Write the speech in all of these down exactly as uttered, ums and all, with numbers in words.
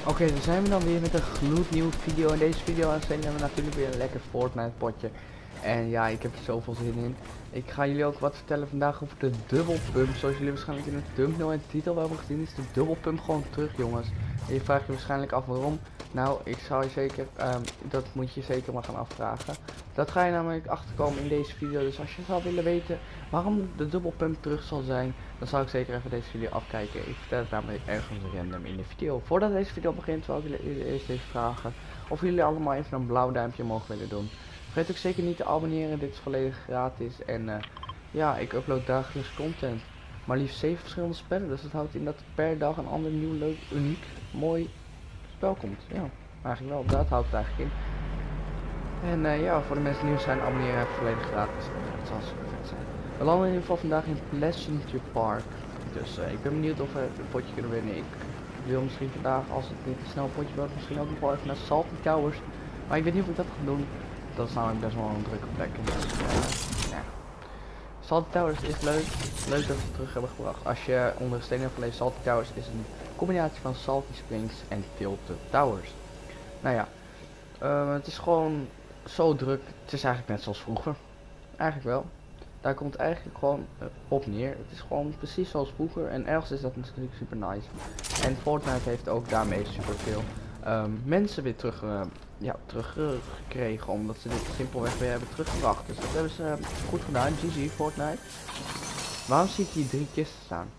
Oké, dan zijn we dan weer met een gloednieuwe video. In deze video hebben we natuurlijk weer een lekker Fortnite potje. En ja, ik heb er zoveel zin in. Ik ga jullie ook wat vertellen vandaag over de dubbelpump. Zoals jullie waarschijnlijk in het thumbnail en de titel wel hebben gezien, is de dubbelpump gewoon terug, jongens. En je vraagt je waarschijnlijk af waarom. Nou, ik zou je zeker, um, dat moet je zeker maar gaan afvragen. Dat ga je namelijk achterkomen in deze video. Dus als je zou willen weten waarom de dubbelpump terug zal zijn, dan zou ik zeker even deze video afkijken. Ik vertel het namelijk ergens random in de video. Voordat deze video begint, wil ik jullie eerst even vragen of jullie allemaal even een blauw duimpje mogen willen doen. Vergeet ook zeker niet te abonneren, dit is volledig gratis. En uh, ja, ik upload dagelijks content. Maar liefst zeven verschillende spellen, dus dat houdt in dat er per dag een ander nieuw, leuk, uniek, mooi spel komt. Ja, eigenlijk wel, dat houdt het eigenlijk in. En uh, ja, voor de mensen die nieuw zijn, abonneren even volledig gratis. Het zal super vet zijn. We landen in ieder geval vandaag in Pleasantry Park. Dus uh, ik ben benieuwd of we een potje kunnen winnen. Ik wil misschien vandaag, als het niet te snel een potje wordt, misschien ook nog wel even naar Salty Towers. Maar ik weet niet of ik dat ga doen. Dat is namelijk best wel een drukke plek. Dus, uh, ja. Salty Towers is leuk. Leuk dat ze het terug hebben gebracht. Als je onder de steen hebt gelezen, Salty Towers is een combinatie van Salty Springs en Tilted Towers. Nou ja, uh, het is gewoon zo druk. Het is eigenlijk net zoals vroeger. Eigenlijk wel. Daar komt eigenlijk gewoon uh, op neer. Het is gewoon precies zoals vroeger. En ergens is dat natuurlijk super nice. En Fortnite heeft ook daarmee super veel um, mensen weer terug, uh, ja, teruggekregen. Omdat ze dit simpelweg weer hebben teruggebracht. Dus dat hebben ze uh, goed gedaan. G G Fortnite. Waarom zie ik hier drie kisten staan?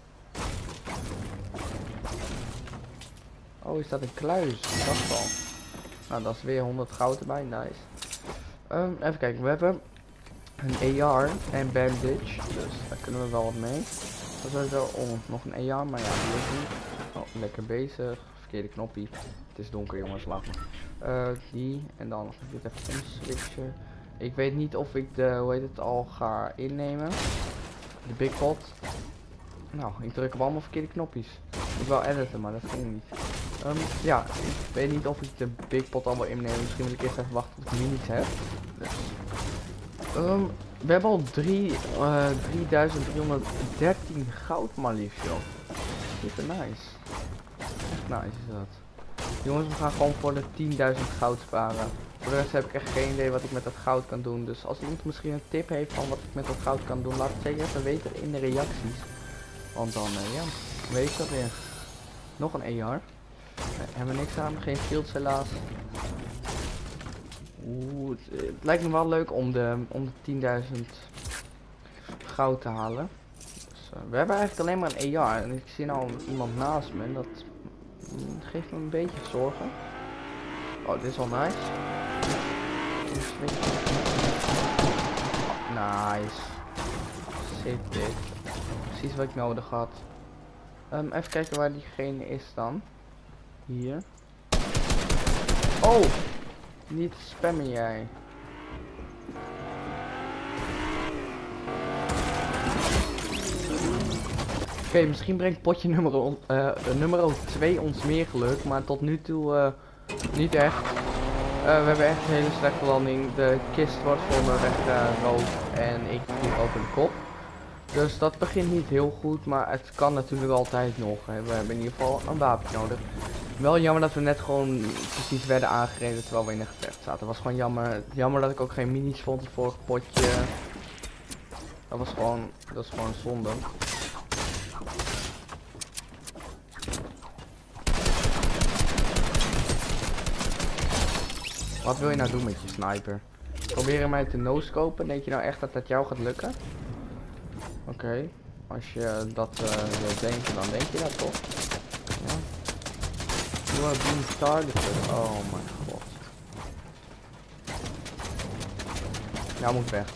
Oh, is dat een kluis? Dat is wel. Nou, dat is weer honderd goud erbij. Nice. Um, even kijken. We hebben een A R en bandage, dus daar kunnen we wel wat mee. Dat is sowieso oh, nog een A R, maar ja, die is niet. Oh, lekker bezig. Verkeerde knoppie. Het is donker, jongens, laat maar. Uh, die en dan dit even omswitchen. Ik weet niet of ik de, hoe heet het, al ga innemen. De big pot. Nou, ik druk op allemaal verkeerde knopjes. Ik wil editen, maar dat ging niet. Um, ja, ik weet niet of ik de big pot al wil innemen. Misschien wil ik eerst even wachten tot ik minis heb. Dus. Um, we hebben al drie, uh, drieduizend driehonderddertien goud maar liefst, joh. Super nice. Echt nice is dat. Jongens, we gaan gewoon voor de tienduizend goud sparen. Voor de rest heb ik echt geen idee wat ik met dat goud kan doen. Dus als iemand misschien een tip heeft van wat ik met dat goud kan doen, laat het zeker even weten in de reacties. Want dan, uh, ja, weet ik dat weer. Nog een A R. Uh, hebben we niks aan, geen shields helaas. Oeh, het, het lijkt me wel leuk om de, om de tienduizend goud te halen. Dus, uh, we hebben eigenlijk alleen maar een A R en ik zie nou iemand naast me en dat mm, geeft me een beetje zorgen. Oh, dit is wel nice. Nice. Zit dit. Precies wat ik nodig had. Um, even kijken waar diegene is dan. Hier. Oh! Niet spammen jij. Oké, okay, misschien brengt potje nummer, uh, nummer twee ons meer geluk, maar tot nu toe uh, niet echt. Uh, we hebben echt een hele slechte landing. De kist wordt voor me weggeroofd uh, en ik vlieg over de kop. Dus dat begint niet heel goed, maar het kan natuurlijk altijd nog. Hè. We hebben in ieder geval een wapen nodig. Wel jammer dat we net gewoon precies werden aangereden terwijl we in een gevecht zaten. Dat was gewoon jammer. Jammer dat ik ook geen minis vond het vorige potje. Dat was gewoon, dat is gewoon zonde. Wat wil je nou doen met je sniper? Proberen mij te no-scopen? Denk je nou echt dat dat jou gaat lukken? Oké, okay. Als je dat uh, wil denken, dan denk je dat toch? Ja. You are being targeted. Oh mijn god. Nou moet ik weg.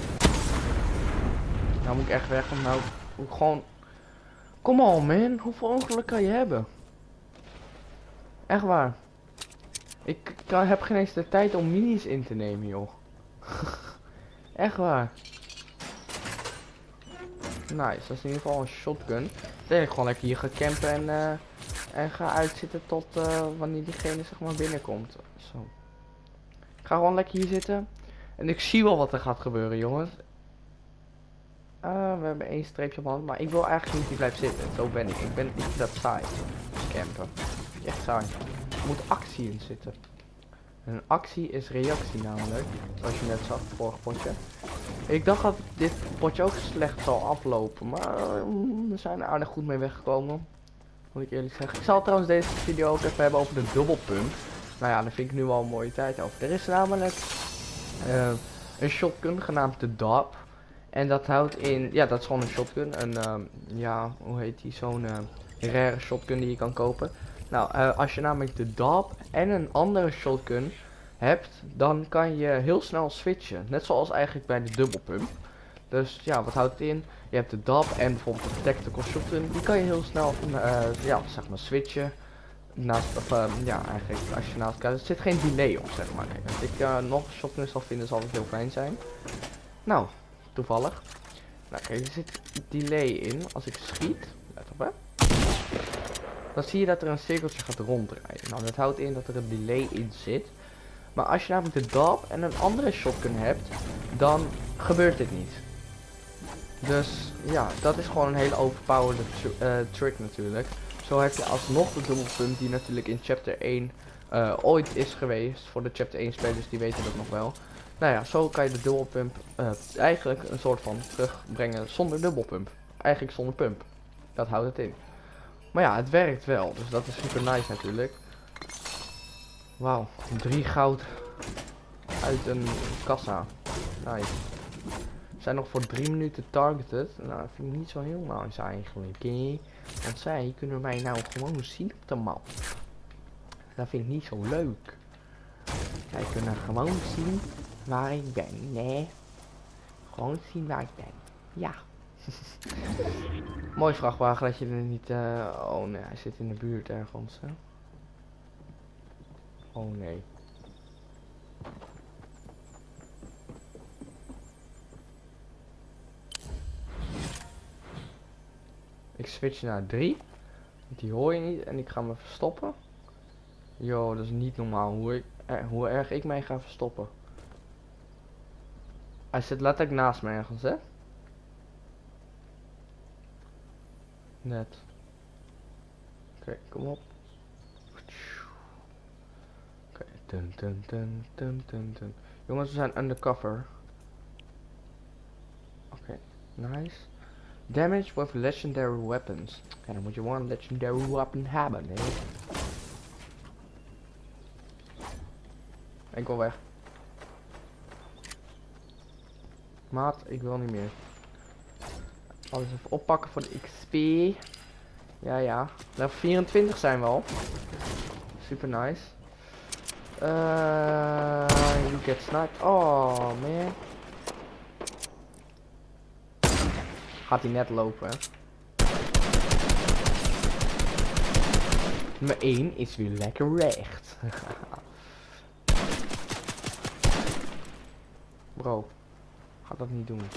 Nou moet ik echt weg. Want nou gewoon. Come on man. Hoeveel ongeluk kan je hebben? Echt waar. Ik kan, heb geen eens de tijd om minis in te nemen, joh. Echt waar. Nice, dat is in ieder geval een shotgun. Ik denk dat ik gewoon lekker hier ga campen en, uh, en ga uitzitten tot uh, wanneer diegene zeg maar binnenkomt. Zo. Ik ga gewoon lekker hier zitten. En ik zie wel wat er gaat gebeuren, jongens. Uh, we hebben één streepje op hand, maar ik wil eigenlijk niet die blijven zitten. Zo ben ik. Ik ben niet dat saai. Campen. Echt saai. moet actie in zitten. En een actie is reactie namelijk. Zoals je net zag, het vorige potje. Ik dacht dat dit potje ook slecht zal aflopen. Maar uh, we zijn er aardig goed mee weggekomen. Moet ik eerlijk zeggen. Ik zal trouwens deze video ook even hebben over de dubbelpump. Nou ja, daar vind ik nu al een mooie tijd over. Er is namelijk uh, een shotgun genaamd de D A P. En dat houdt in, ja, dat is gewoon een shotgun. Een, uh, ja, hoe heet die? Zo'n uh, rare shotgun die je kan kopen. Nou, uh, als je namelijk de D A P en een andere shotgun hebt, dan kan je heel snel switchen. Net zoals eigenlijk bij de dubbelpump. Dus ja, wat houdt het in? Je hebt de D A P en bijvoorbeeld de tactical shotgun. Die kan je heel snel, uh, ja, zeg maar switchen. Naast, of, uh, ja, eigenlijk als je naast elkaar, er zit geen delay op, zeg maar. Kijk, als ik uh, nog een shotgun zal vinden, zal het heel fijn zijn. Nou, toevallig. Nou kijk, er zit delay in. Als ik schiet, let op hè. Dan zie je dat er een cirkeltje gaat ronddraaien. Nou, dat houdt in dat er een delay in zit. Maar als je namelijk de D A P en een andere shotgun hebt, dan gebeurt dit niet. Dus ja, dat is gewoon een hele overpowered uh, trick natuurlijk. Zo heb je alsnog de dubbelpump die natuurlijk in chapter één uh, ooit is geweest. Voor de chapter één spelers die weten dat nog wel. Nou ja, zo kan je de dubbelpump uh, eigenlijk een soort van terugbrengen zonder dubbelpump. Eigenlijk zonder pump. Dat houdt het in. Maar ja, het werkt wel. Dus dat is super nice natuurlijk. Wauw, drie goud uit een kassa. Nice. We zijn nog voor drie minuten targeted. Nou, dat vind ik niet zo heel nice eigenlijk. Okay? Want zij kunnen mij nou gewoon zien op de map. Dat vind ik niet zo leuk. Zij kunnen gewoon zien waar ik ben, nee. Gewoon zien waar ik ben. Ja. Mooi vrachtwagen dat je er niet... Uh... Oh nee, hij zit in de buurt ergens. Hè? Oh nee. Ik switch naar drie. Die hoor je niet en ik ga me verstoppen. Yo, dat is niet normaal hoe, ik, eh, hoe erg ik mij ga verstoppen. Hij zit letterlijk naast me ergens, hè? Net. Oké, okay, kom op. Oké, okay. dun, dun, dun, dun, dun, dun. Jongens, we zijn undercover. Oké, okay. Nice. Damage with legendary weapons. En dan moet je wel een legendary weapon hebben, hè? Ik wil weg. Maat, ik wil niet meer. Alles even oppakken voor de X P. Ja, ja. Level vierentwintig zijn we al. Super nice. Uh, you get sniped. Oh, man. Gaat hij net lopen, hè? Nummer één is weer lekker recht. Bro, ga dat niet doen.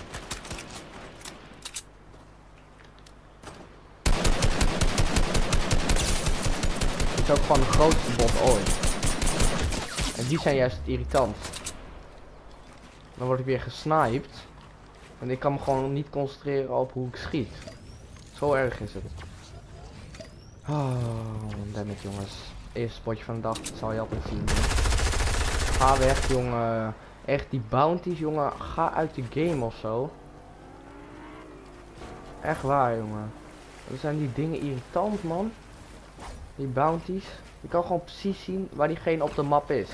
Dit is ook gewoon de grootste bot ooit. En die zijn juist irritant. Dan word ik weer gesniped. En ik kan me gewoon niet concentreren op hoe ik schiet. Zo erg is het. Oh, dammit jongens. Eerste spotje van de dag, dat zal je altijd zien. Ga weg jongen. Echt die bounties jongen. Ga uit de game of zo. Echt waar jongen. Dat zijn die dingen irritant man. Die bounties. Je kan gewoon precies zien waar diegene op de map is.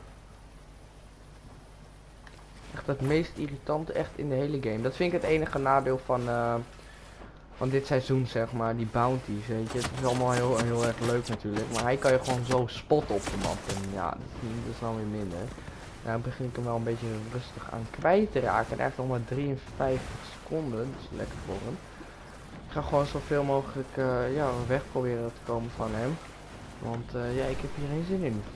Echt het meest irritante echt in de hele game. Dat vind ik het enige nadeel van, uh, van dit seizoen zeg maar. Die bounties weet je. Het is allemaal heel, heel erg leuk natuurlijk. Maar hij kan je gewoon zo spotten op de map. En ja, dat is, dat is nou weer minder. Nou begin ik hem wel een beetje rustig aan kwijt te raken. En eigenlijk nog maar drieënvijftig seconden. Dat is lekker voor hem. Ik ga gewoon zoveel mogelijk uh, ja, weg proberen te komen van hem. Want uh, ja, ik heb hier geen zin in.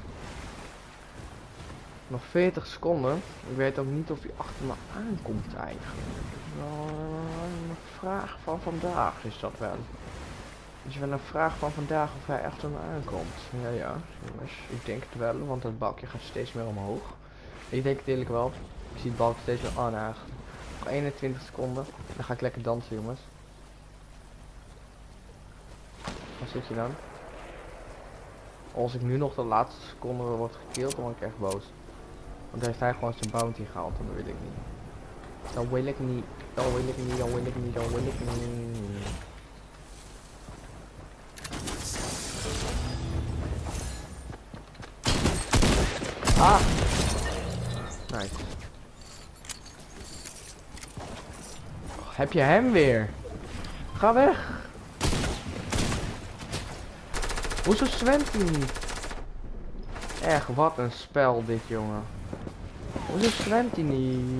Nog veertig seconden. Ik weet ook niet of hij achter me aankomt eigenlijk. Wel een vraag van vandaag is dat wel. Het is wel een vraag van vandaag of hij achter me aankomt. Ja, ja, jongens. Ik denk het wel, want het balkje gaat steeds meer omhoog. Ik denk het eerlijk wel. Ik zie het balkje steeds meer aan achter. Nog eenentwintig seconden. Dan ga ik lekker dansen, jongens. Waar zit je dan? Als ik nu nog de laatste seconde word gekilld, dan word ik echt boos. Want dan heeft hij gewoon zijn bounty gehaald en dat wil ik niet. Dat wil ik niet, dat wil ik niet, dat wil ik niet, dat wil ik niet. Ah! Nice. Oh, heb je hem weer? Ga weg! Hoezo zwemt hij niet? Echt, wat een spel dit, jongen. Hoezo zwemt hij niet?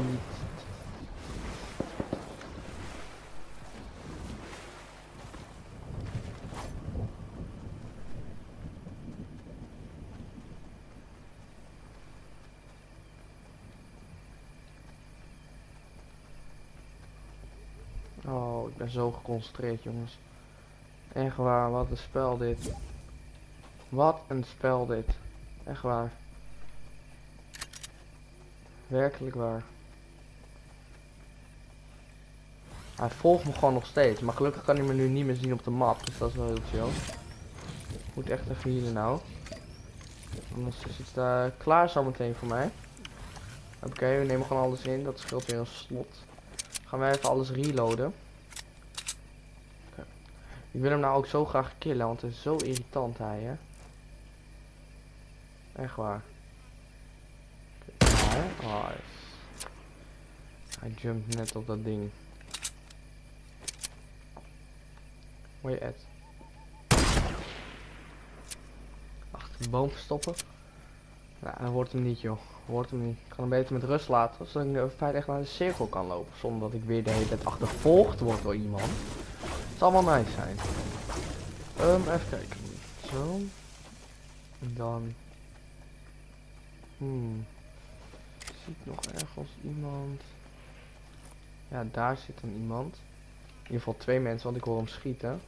Oh, ik ben zo geconcentreerd, jongens. Echt waar, wat een spel dit. Wat een spel dit. Echt waar. Werkelijk waar. Hij volgt me gewoon nog steeds. Maar gelukkig kan hij me nu niet meer zien op de map. Dus dat is wel heel chill. Ik moet echt even hier nou. Anders is het uh, klaar zometeen voor mij. Oké, okay, we nemen gewoon alles in. Dat scheelt weer een slot. Gaan wij even alles reloaden. Okay. Ik wil hem nou ook zo graag killen. Want het is zo irritant hij, hè. Echt waar. Okay. Oh, hij jumpt net op dat ding. Waar je at? Achter de boom verstoppen. Nou, hij wordt hem niet, joh. Hoort hem niet. Ik kan hem beter met rust laten, zodat ik in feite echt naar de cirkel kan lopen. Zonder dat ik weer de hele tijd achtervolgd word door iemand. Het zal wel nice zijn. Um, even kijken. Zo. En dan. Hmm. Zie ik nog ergens iemand? Ja, daar zit dan iemand. In ieder geval twee mensen, want ik hoor hem schieten.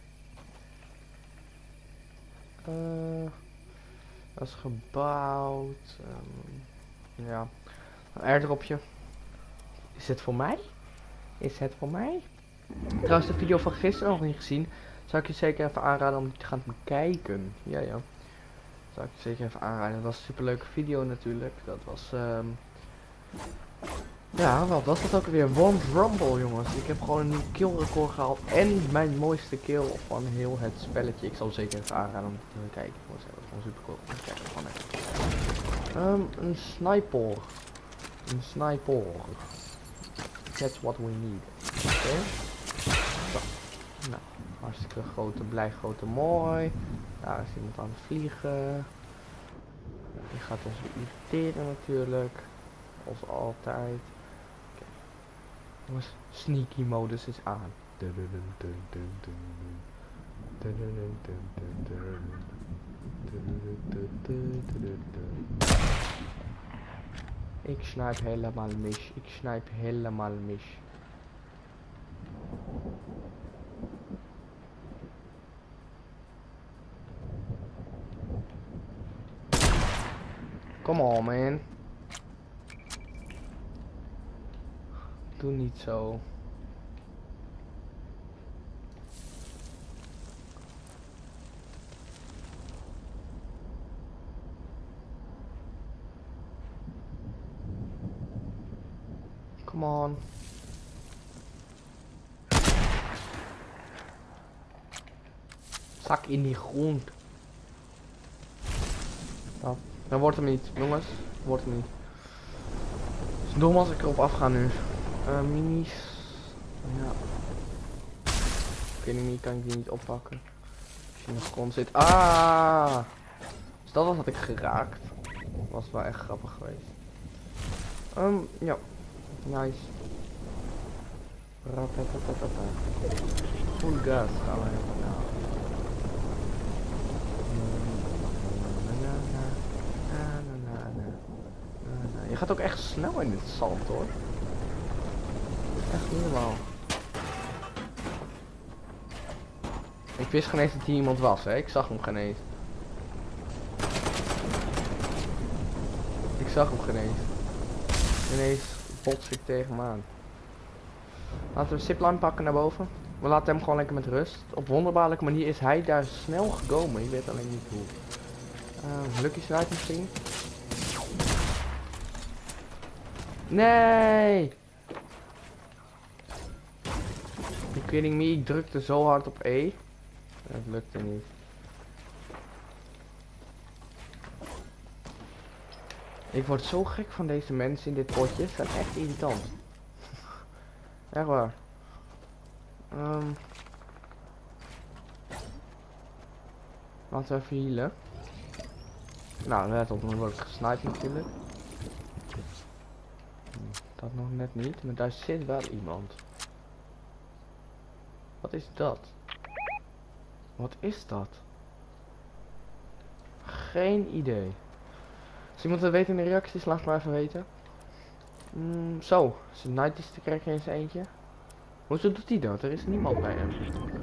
Uh, dat is gebouwd. Um, ja. Een airdropje. Is het voor mij? Is het voor mij? Trouwens, de video van gisteren nog niet gezien. Zou ik je zeker even aanraden om die te gaan bekijken. Ja, ja. Zou ik je zeker even aanraden. Dat was een super leuke video natuurlijk. Dat was... Um... Ja, wat was dat ook weer? One Rumble, jongens. Ik heb gewoon een nieuw kill record gehaald. En mijn mooiste kill van heel het spelletje. Ik zal zeker even aanraden om te kijken. Dat was gewoon super cool. Kijk, gewoon even. Um, een sniper. Een sniper. That's what we need. Oké. Okay. Zo. Nou, hartstikke grote, blij grote mooi. Daar is iemand aan het vliegen. Die gaat ons irriteren natuurlijk. Als altijd. Okay. Jongens, sneaky modus is aan. Ik snipe helemaal mis. Ik snipe helemaal mis. Come on, man. Doe niet zo. Come on. Zak in die grond. Nou, dat wordt hem niet, jongens. Dat wordt hem niet. Het is dom als ik erop afga nu. Uh, minis. Ja. Oké, die kan ik die niet oppakken. Als je in de grond zit. Ah! Dus dat was had ik geraakt. Dat was wel echt grappig geweest. Um, ja. Nice. Full gas gaan we even nou. Je gaat ook echt snel in dit zand, hoor. Echt niet normaal. Ik wist geen eens dat hier iemand was, hè. Ik zag hem geen eens. Ik zag hem geen eens. Ineens bots ik tegen hem aan. Laten we een zipline pakken naar boven. We laten hem gewoon lekker met rust. Op wonderbaarlijke manier is hij daar snel gekomen. Ik weet alleen niet hoe. Uh, Lucky Strike misschien. Nee! You kidding me? Ik drukte zo hard op E. Het lukte niet. Ik word zo gek van deze mensen in dit potje. Ze zijn echt irritant. Echt waar. Um, laten we even healen. Nou, let op, dan word ik gesniped natuurlijk. Dat nog net niet, maar daar zit wel iemand. Wat is dat? Wat is dat? Geen idee. Als iemand het weet in de reacties, laat maar even weten. Mm, zo, zijn night is te krijgen in zijn eentje. Hoezo doet hij dat? Er is niemand bij hem.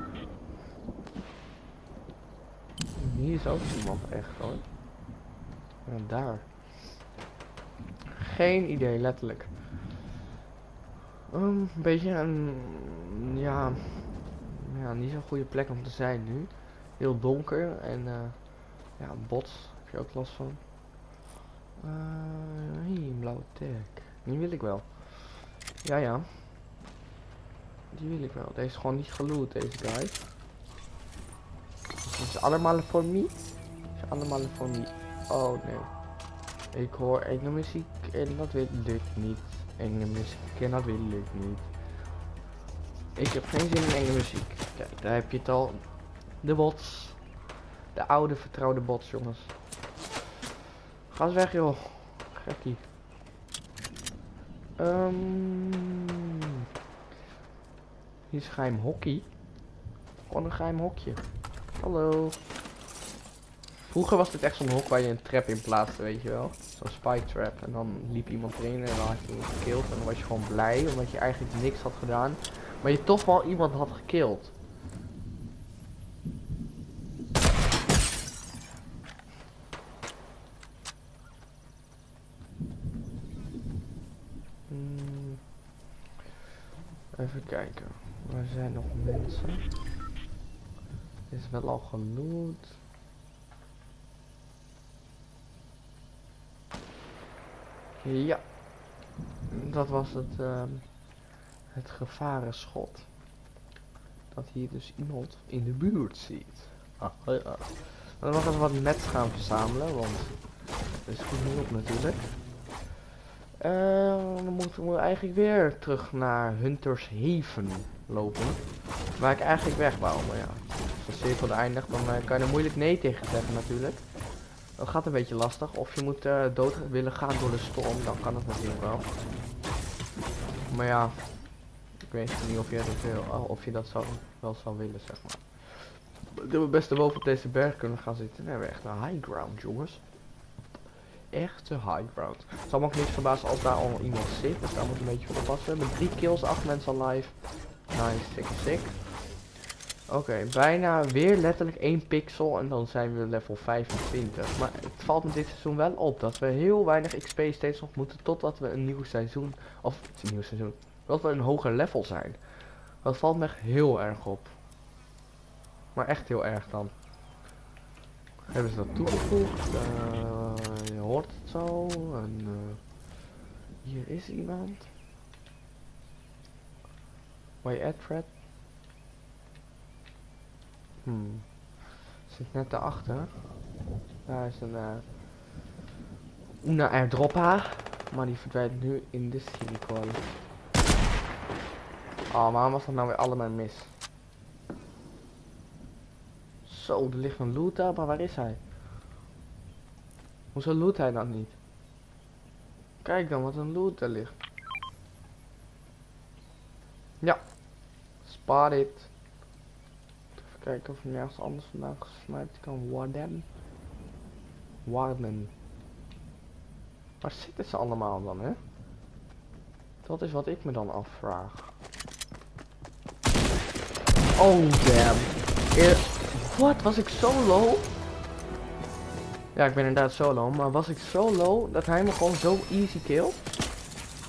Hier is ook iemand echt hoor. En daar. Geen idee, letterlijk. Um, een beetje een... Ja... Ja, niet zo'n goede plek om te zijn nu. Heel donker en... Uh, ja, bots. Heb je ook last van. Uh, hier, een blauwe tag. Die wil ik wel. Ja, ja. Die wil ik wel. Deze is gewoon niet geloot, deze guy. Het is allemaal voor mij. Het is allemaal voor mij. Oh nee. Ik hoor enge muziek en dat wil ik niet. Enge muziek en dat wil ik niet. Ik heb geen zin in enge muziek. Kijk, daar heb je het al. De bots. De oude vertrouwde bots, jongens. Ga eens weg, joh. Gekkie. Um, hier is een geheim hockey. Gewoon een geheim hokje. Hallo. Vroeger was dit echt zo'n hok waar je een trap in plaatste, weet je wel. Zo'n spike trap. En dan liep iemand erin en dan had je iemand gekillt. En dan was je gewoon blij, omdat je eigenlijk niks had gedaan. Maar je toch wel iemand had gekillt. Hmm. Even kijken. Waar zijn nog mensen? Dit is wel al geloot. Ja. Dat was het, uh, het gevarenschot. Dat hier dus iemand in de buurt ziet. Ah, ja. Dan nog even wat nets gaan verzamelen, want dat is goed niet op natuurlijk. Uh, dan moeten we eigenlijk weer terug naar Hunters Haven lopen. Waar ik eigenlijk weg wou, maar ja. Als de cirkel eindigt, dan uh, kan je er moeilijk nee tegen zeggen natuurlijk. Dat gaat een beetje lastig. Of je moet uh, dood willen gaan door de storm, dan kan het natuurlijk wel. Maar ja, ik weet niet of je dat, wil, oh, of je dat zou, wel zou willen, zeg maar. Dat we best boven op deze berg kunnen gaan zitten. Dan hebben we echt een high ground, jongens. Echte high ground. Het zal me ook niet verbazen als daar al iemand zit. Dus daar moet een beetje voor oppassen. We hebben drie kills, acht mensen alive. Nice, sick, sick. Oké, okay, bijna weer letterlijk één pixel en dan zijn we level vijfentwintig. Maar het valt me dit seizoen wel op dat we heel weinig X P steeds nog moeten totdat we een nieuw seizoen, of een nieuw seizoen, dat we een hoger level zijn. Dat valt me echt heel erg op. Maar echt heel erg dan. Hebben ze dat toegevoegd? Uh, je hoort het zo. En, uh, hier is iemand. Waar je at, Fred? Hmm. Zit net daarachter. Daar is een uh, Una airdroppa. Maar die verdwijnt nu in de cirkel. Oh, waarom was dat nou weer allemaal mis? Zo, er ligt een loot daar, maar waar is hij? Hoezo loot hij dan niet? Kijk dan wat een loot er ligt. Ja. Spotted. Even kijken of hij nergens anders vandaan gesniped kan worden. Warden. Waar zitten ze allemaal dan, hè? Dat is wat ik me dan afvraag. Oh, damn. Eer Wat? Was ik zo low? Ja, ik ben inderdaad zo low, maar was ik zo low dat hij me gewoon zo easy killt?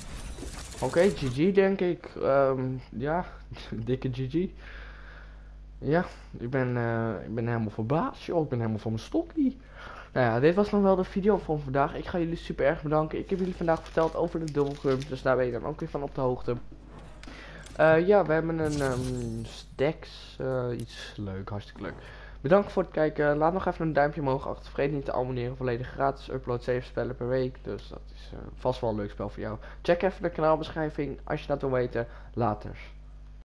Oké, okay, G G denk ik. Um, ja, dikke G G. Ja, ik ben, eh, ik ben helemaal verbaasd, joh. Ik ben helemaal van mijn stokkie. Nou ja, dit was dan wel de video van vandaag. Ik ga jullie super erg bedanken. Ik heb jullie vandaag verteld over de dubbelcrump, dus daar ben je dan ook weer van op de hoogte. Uh, ja, we hebben een um, stacks, uh, iets leuk, hartstikke leuk. Bedankt voor het kijken. Laat nog even een duimpje omhoog achter. Vergeet niet te abonneren. Volledig gratis. Upload zeven spellen per week. Dus dat is uh, vast wel een leuk spel voor jou. Check even de kanaalbeschrijving als je dat wil weten. Laters.